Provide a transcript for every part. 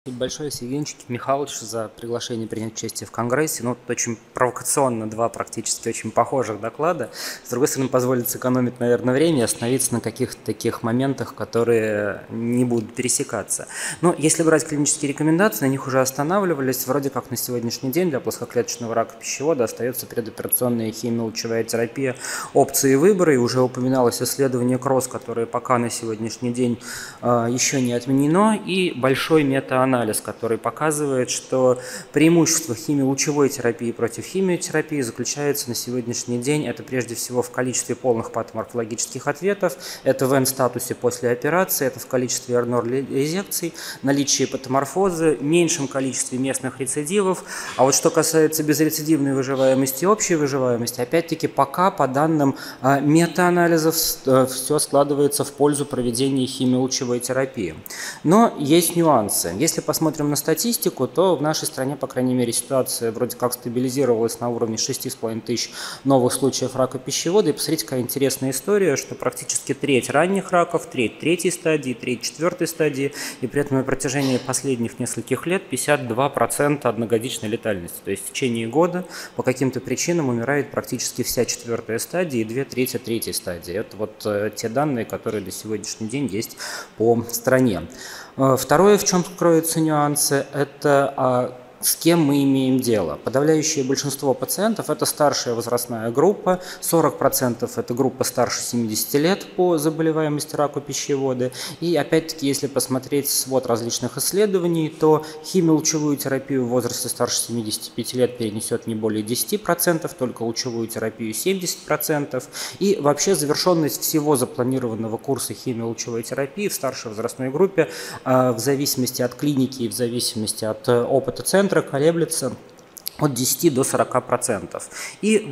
Большое Евгений Михайлович за приглашение принять участие в Конгрессе. Ну, очень провокационно два практически очень похожих доклада. С другой стороны, позволит сэкономить, наверное, время и остановиться на каких-то таких моментах, которые не будут пересекаться. Но если брать клинические рекомендации, на них уже останавливались. Вроде как на сегодняшний день для плоскоклеточного рака пищевода остается предоперационная химиолучевая терапия опции выбора. И уже упоминалось исследование КРОСС, которое пока на сегодняшний день еще не отменено, и большой метаанализ, который показывает, что преимущество химиолучевой терапии против химиотерапии заключается на сегодняшний день, это прежде всего в количестве полных патоморфологических ответов, это в N-статусе после операции, это в количестве RNOR-резекций, наличии патоморфозы, меньшем количестве местных рецидивов. А вот что касается безрецидивной выживаемости и общей выживаемости, опять-таки пока по данным метаанализов все складывается в пользу проведения химиолучевой терапии. Но есть нюансы. Если посмотрим на статистику, то в нашей стране, по крайней мере, ситуация вроде как стабилизировалась на уровне 6,5 тысяч новых случаев рака пищевода. И посмотрите, какая интересная история, что практически треть ранних раков, треть третьей стадии, треть четвертой стадии, и при этом на протяжении последних нескольких лет 52% одногодичной летальности. То есть в течение года по каким-то причинам умирает практически вся четвертая стадия и 2/3 третьей стадии. Это вот те данные, которые на сегодняшний день есть по стране. Второе, в чем кроются нюансы, это с кем мы имеем дело. Подавляющее большинство пациентов – это старшая возрастная группа, 40% – это группа старше 70 лет по заболеваемости рака пищевода. И опять-таки, если посмотреть свод различных исследований, то химиолучевую терапию в возрасте старше 75 лет перенесет не более 10%, только лучевую терапию 70%. И вообще завершенность всего запланированного курса химиолучевой терапии в старшей возрастной группе в зависимости от клиники и в зависимости от опыта центра колеблется от 10 до 40%. И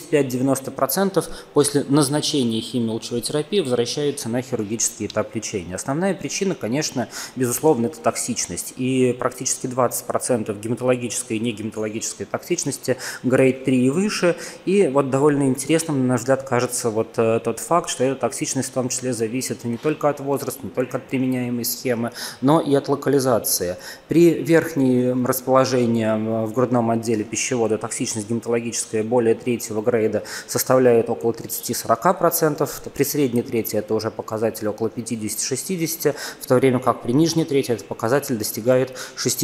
85-90% после назначения химиолучевой терапии возвращаются на хирургический этап лечения. Основная причина, конечно, безусловно, это токсичность. И практически 20% гематологической и негематологической токсичности грейд 3 и выше. И вот довольно интересным, на наш взгляд, кажется вот тот факт, что эта токсичность в том числе зависит не только от возраста, не только от применяемой схемы, но и от локализации. При верхнем расположении в грудном отделе пищевода токсичность гематологическая более третьего грейда составляет около 30-40%, при средней трети это уже показатель около 50-60%, в то время как при нижней трети этот показатель достигает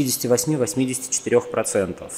68-84%.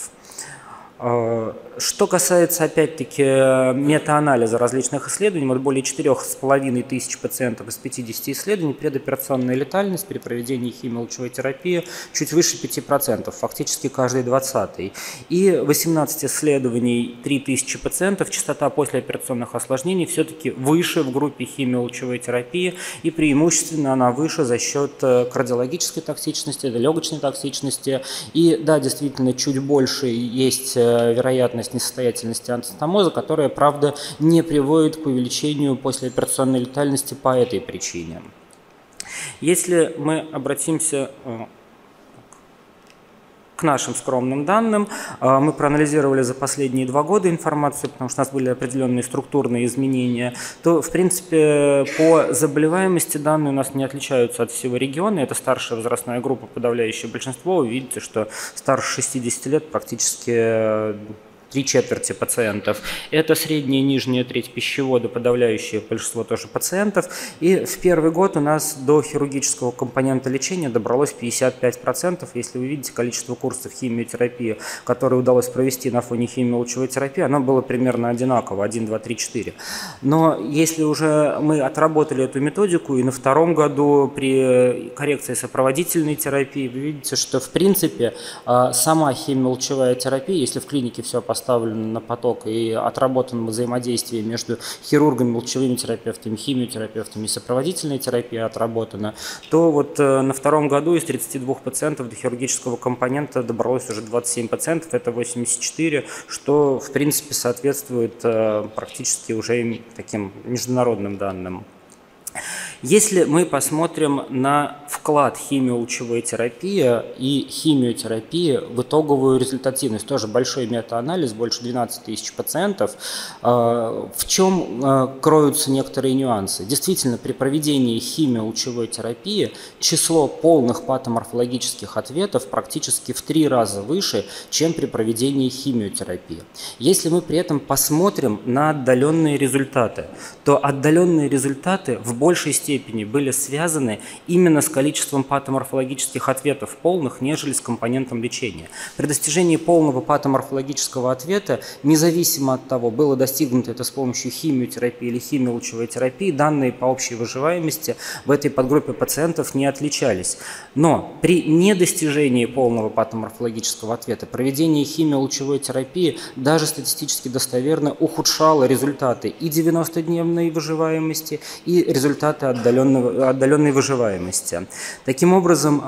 Что касается, опять-таки, метаанализа различных исследований, вот более 4500 пациентов из 50 исследований, предоперационная летальность при проведении химиолучевой терапии чуть выше 5%, фактически каждый 20-й. И 18 исследований, 3000 пациентов, частота послеоперационных осложнений все-таки выше в группе химиолучевой терапии, и преимущественно она выше за счет кардиологической токсичности, легочной токсичности, и да, действительно, чуть больше есть вероятность несостоятельности ангиостомоза, которая, правда, не приводит к увеличению послеоперационной летальности по этой причине. Если мы обратимся к нашим скромным данным, мы проанализировали за последние 2 года информацию, потому что у нас были определенные структурные изменения, то, в принципе, по заболеваемости данные у нас не отличаются от всего региона. Это старшая возрастная группа, подавляющее большинство. Вы видите, что старше 60 лет практически 3/4 пациентов. Это средняя и нижняя треть пищевода, подавляющее большинство тоже пациентов. И в первый год у нас до хирургического компонента лечения добралось 55%. Если вы видите количество курсов химиотерапии, которые удалось провести на фоне химиолучевой терапии, оно было примерно одинаково, 1, 2, 3, 4. Но если уже мы отработали эту методику, и на втором году при коррекции сопроводительной терапии, вы видите, что в принципе сама химиолучевая терапия, если в клинике все поставлено на поток и отработано взаимодействие между хирургами, лучевыми терапевтами, химиотерапевтами и сопроводительной терапией отработано, то вот на втором году из 32 пациентов до хирургического компонента добралось уже 27 пациентов, это 84, что в принципе соответствует практически уже таким международным данным. Если мы посмотрим на вклад химиолучевой терапии и химиотерапии в итоговую результативность, тоже большой метаанализ, больше 12 тысяч пациентов, в чем кроются некоторые нюансы. Действительно, при проведении химиолучевой терапии число полных патоморфологических ответов практически в 3 раза выше, чем при проведении химиотерапии. Если мы при этом посмотрим на отдаленные результаты, то отдаленные результаты в большей степени были связаны именно с количеством патоморфологических ответов полных, нежели с компонентом лечения. При достижении полного патоморфологического ответа, независимо от того, было достигнуто это с помощью химиотерапии или химиолучевой терапии, данные по общей выживаемости в этой подгруппе пациентов не отличались. Но при недостижении полного патоморфологического ответа проведение химиолучевой терапии даже статистически достоверно ухудшало результаты и 90-дневной выживаемости, и результаты отдаленной выживаемости. Таким образом,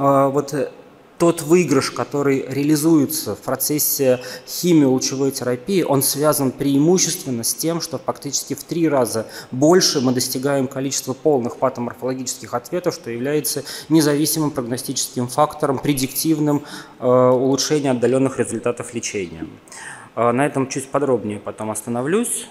тот выигрыш, который реализуется в процессе химиолучевой терапии, он связан преимущественно с тем, что фактически в 3 раза больше мы достигаем количества полных патоморфологических ответов, что является независимым прогностическим фактором, предиктивным улучшения отдаленных результатов лечения. На этом чуть подробнее потом остановлюсь.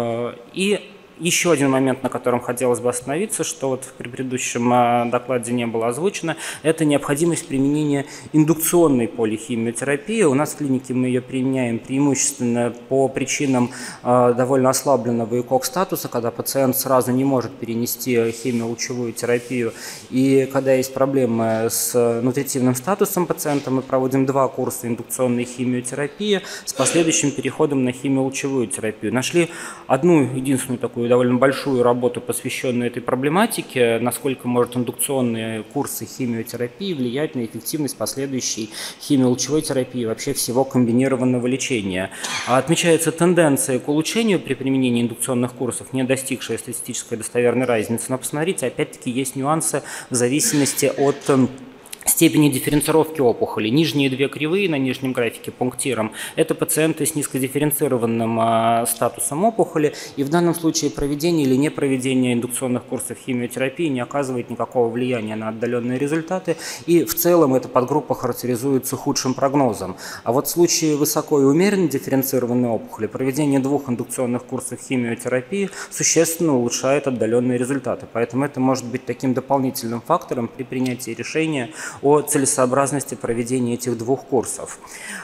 И еще один момент, на котором хотелось бы остановиться, что вот в предыдущем докладе не было озвучено, это необходимость применения индукционной полихимиотерапии. У нас в клинике мы ее применяем преимущественно по причинам довольно ослабленного ЭКОГ-статуса, когда пациент сразу не может перенести химиолучевую терапию. И когда есть проблемы с нутритивным статусом пациента, мы проводим 2 курса индукционной химиотерапии с последующим переходом на химиолучевую терапию. Нашли одну единственную такую довольно большую работу, посвященную этой проблематике, насколько может индукционные курсы химиотерапии влиять на эффективность последующей химиолучевой терапии, вообще всего комбинированного лечения. Отмечается тенденция к улучшению при применении индукционных курсов, не достигшая статистической достоверной разницы, но посмотрите, опять-таки есть нюансы в зависимости от степени дифференцировки опухоли. Нижние 2 кривые на нижнем графике пунктиром – это пациенты с низкодифференцированным статусом опухоли, и в данном случае проведение или не проведение индукционных курсов химиотерапии не оказывает никакого влияния на отдаленные результаты, и в целом эта подгруппа характеризуется худшим прогнозом. А вот в случае высоко и умеренно дифференцированной опухоли проведение 2 индукционных курсов химиотерапии существенно улучшает отдаленные результаты, поэтому это может быть таким дополнительным фактором при принятии решения о целесообразности проведения этих 2 курсов.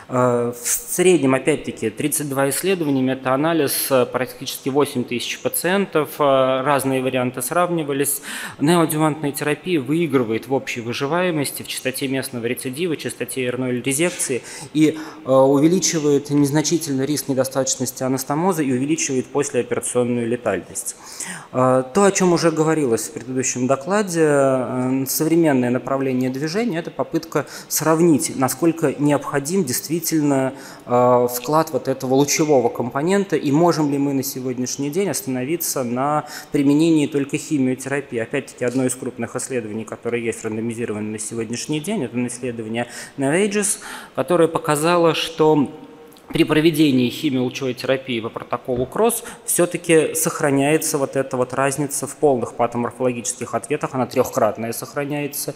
В среднем, опять-таки, 32 исследования, метаанализ, практически 8 тысяч пациентов, разные варианты сравнивались. Неоадъювантная терапия выигрывает в общей выживаемости, в частоте местного рецидива, частоте R0 резекции и увеличивает незначительно риск недостаточности анастомоза и увеличивает послеоперационную летальность. То, о чем уже говорилось в предыдущем докладе, современное направление движения – это попытка сравнить, насколько необходим действительно вклад вот этого лучевого компонента, и можем ли мы на сегодняшний день остановиться на применении только химиотерапии. Опять-таки, одно из крупных исследований, которое есть рандомизировано на сегодняшний день, это исследование Novages, которое показало, что при проведении химиолучевой терапии по протоколу КРОСС все-таки сохраняется вот эта вот разница в полных патоморфологических ответах, она 3-кратная сохраняется,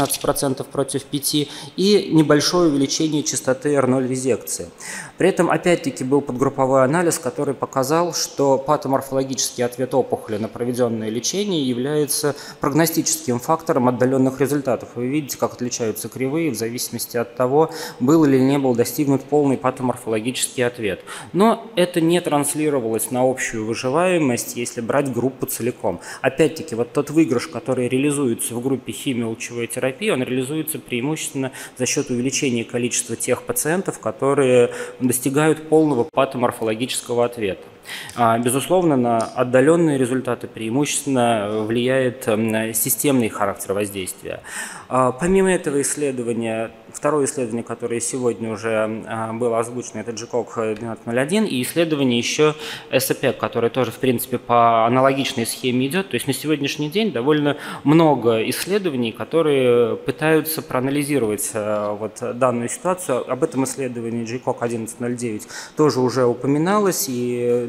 16% против 5%, и небольшое увеличение частоты R0 резекции. При этом, опять-таки, был подгрупповой анализ, который показал, что патоморфологический ответ опухоли на проведенное лечение является прогностическим фактором отдаленных результатов. Вы видите, как отличаются кривые в зависимости от того, был или не был достигнут полный патоморфологический ответ. Но это не транслировалось на общую выживаемость, если брать группу целиком. Опять-таки, вот тот выигрыш, который реализуется в группе химиолучевой терапии, он реализуется преимущественно за счет увеличения количества тех пациентов, которые достигают полного патоморфологического ответа. Безусловно, на отдаленные результаты преимущественно влияет системный характер воздействия. Помимо этого исследования, второе исследование, которое сегодня уже было озвучено, это GCOG 1201, и исследование еще SAPEC, которое тоже, в принципе, по аналогичной схеме идет. То есть на сегодняшний день довольно много исследований, которые пытаются проанализировать вот данную ситуацию. Об этом исследовании GCOG 1109 тоже уже упоминалось, и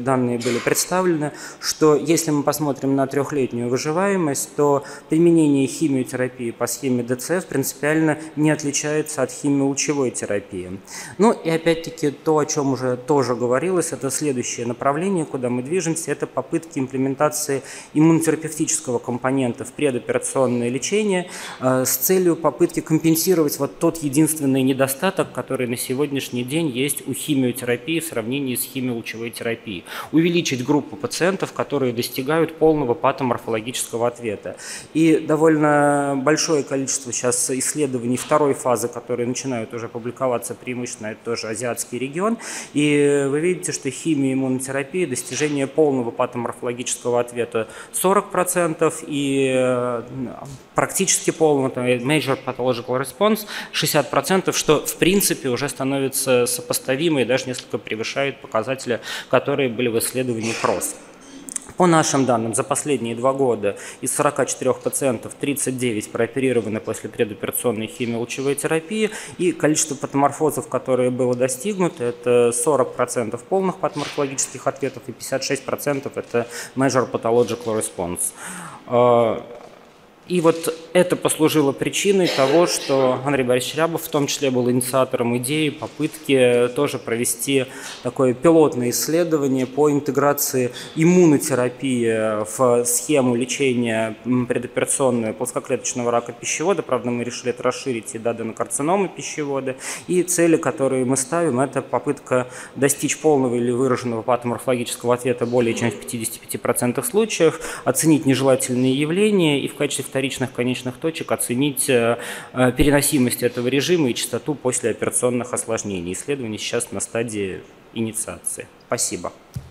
данные были представлены, что если мы посмотрим на трехлетнюю выживаемость, то применение химиотерапии по схеме ДЦФ принципиально не отличается от химиолучевой терапии. Ну и опять-таки то, о чем уже тоже говорилось, это следующее направление, куда мы движемся, это попытки имплементации иммунотерапевтического компонента в предоперационное лечение с целью попытки компенсировать вот тот единственный недостаток, который на сегодняшний день есть у химиотерапии в сравнении с химиолучевой терапией. Увеличить группу пациентов, которые достигают полного патоморфологического ответа. И довольно большое количество сейчас исследований второй фазы, которые начинают уже публиковаться преимущественно, это тоже азиатский регион. И вы видите, что химиоиммунотерапия, достижение полного патоморфологического ответа 40% и практически полного major pathological response 60%, что в принципе уже становится сопоставимо и даже несколько превышает показатели, которые были в исследовании CROSS. По нашим данным, за последние 2 года из 44 пациентов 39 прооперированы после предоперационной химиолучевой терапии, и количество патоморфозов, которые было достигнуто, это 40% полных патоморфологических ответов и 56% это major pathological response. И вот это послужило причиной того, что Андрей Борисович Рябов в том числе был инициатором идеи, попытки тоже провести такое пилотное исследование по интеграции иммунотерапии в схему лечения предоперационного плоскоклеточного рака пищевода. Правда, мы решили это расширить и до аденокарциномы пищевода. И цели, которые мы ставим, это попытка достичь полного или выраженного патоморфологического ответа более чем в 55% случаев, оценить нежелательные явления и в качестве вторичных конечных точек оценить переносимость этого режима и частоту послеоперационных осложнений. Исследование сейчас на стадии инициации. Спасибо.